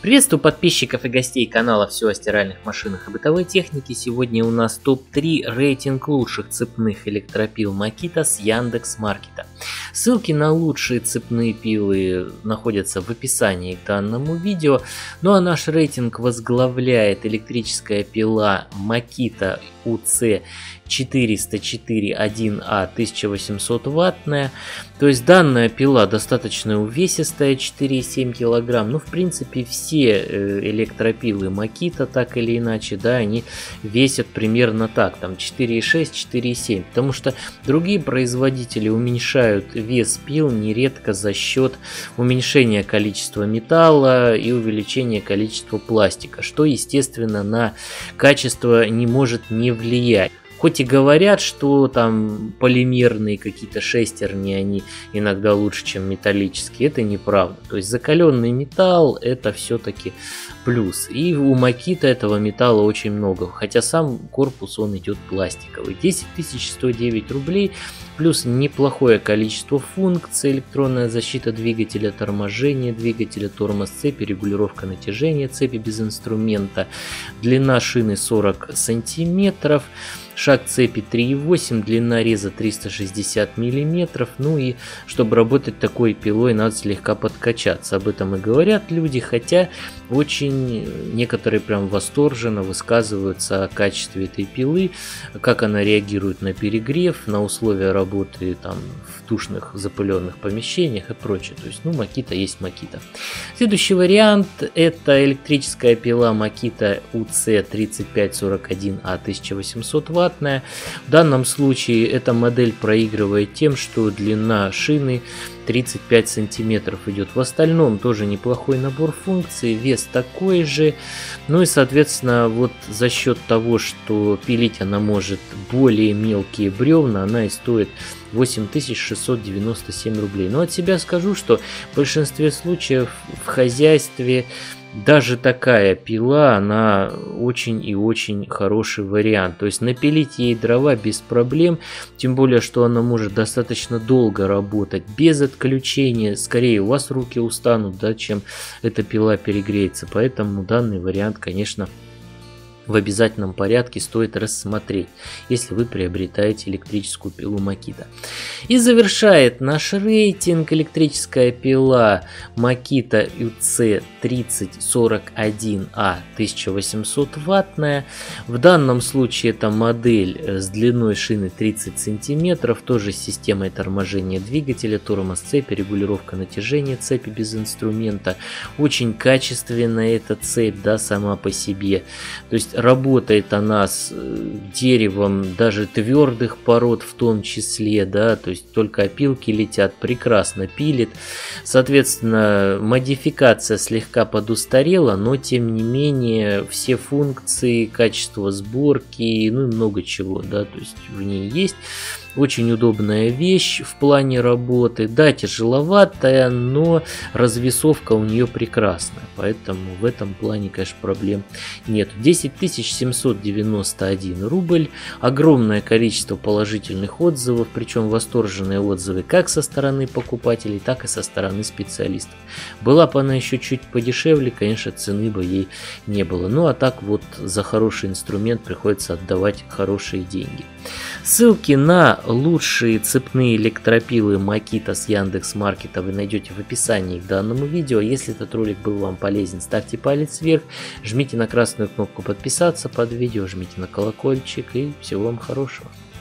Приветствую подписчиков и гостей канала «Все о стиральных машинах и бытовой технике». Сегодня у нас топ-3 рейтинг лучших цепных электропил Makita с Яндекс.Маркета. Ссылки на лучшие цепные пилы находятся в описании к данному видео. Ну а наш рейтинг возглавляет электрическая пила Makita UC 404-1А 1800 ваттная. То есть данная пила достаточно увесистая, 4,7 кг. Ну, в принципе, все электропилы Makita, так или иначе, да, они весят примерно так, там 4,6-4,7. Потому что другие производители уменьшают вес пил нередко за счет уменьшения количества металла и увеличения количества пластика, что, естественно, на качество не может не влиять. Хоть и говорят, что там полимерные какие-то шестерни, они иногда лучше, чем металлические, это неправда. То есть закаленный металл это все-таки плюс. И у Makita этого металла очень много, хотя сам корпус он идет пластиковый. 10 109 рублей, плюс неплохое количество функций: электронная защита двигателя, торможение двигателя, тормоз цепи, регулировка натяжения цепи без инструмента, длина шины 40 сантиметров. Шаг цепи 3,8, длина реза 360 мм. Ну и чтобы работать такой пилой, надо слегка подкачаться. Об этом и говорят люди, хотя очень некоторые прям восторженно высказываются о качестве этой пилы, как она реагирует на перегрев, на условия работы там в душных запыленных помещениях и прочее. То есть, ну, Makita есть Makita. Следующий вариант — это электрическая пила Makita UC 3541А 1800 ваттная. В данном случае эта модель проигрывает тем, что длина шины 35 сантиметров идет. В остальном тоже неплохой набор функций, вес такой же. Ну и соответственно вот за счет того, что пилить она может более мелкие бревна, она и стоит 8697 рублей. Но от себя скажу, что в большинстве случаев в хозяйстве даже такая пила, она очень и очень хороший вариант. То есть напилить ей дрова без проблем, тем более, что она может достаточно долго работать без отключения. Скорее у вас руки устанут, да, чем эта пила перегреется. Поэтому данный вариант, конечно, в обязательном порядке стоит рассмотреть, если вы приобретаете электрическую пилу Makita. И завершает наш рейтинг электрическая пила Makita UC 3041А 1800 ваттная. В данном случае это модель с длиной шины 30 см, тоже с системой торможения двигателя, тормоз цепи, регулировка натяжения цепи без инструмента. Очень качественная эта цепь, да, сама по себе. То есть работает она с деревом даже твердых пород в том числе, да, то есть только опилки летят, прекрасно пилит. Соответственно, модификация слегка подустарела, но тем не менее все функции, качество сборки, ну и много чего, да, то есть в ней есть. Очень удобная вещь в плане работы, да, тяжеловатая, но развесовка у нее прекрасная, поэтому в этом плане, конечно, проблем нет. 10 791 рубль, огромное количество положительных отзывов, причем восторженные отзывы как со стороны покупателей, так и со стороны специалистов. Была бы она еще чуть подешевле, конечно, цены бы ей не было, ну а так вот за хороший инструмент приходится отдавать хорошие деньги. Ссылки на лучшие цепные электропилы Makita с Яндекс.Маркета вы найдете в описании к данному видео. Если этот ролик был вам полезен, ставьте палец вверх, жмите на красную кнопку подписаться под видео, жмите на колокольчик и всего вам хорошего.